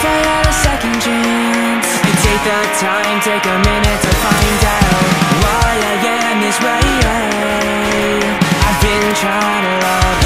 if I had a second chance? And take the time, take a minute to find out why I am this way. I've been trying to love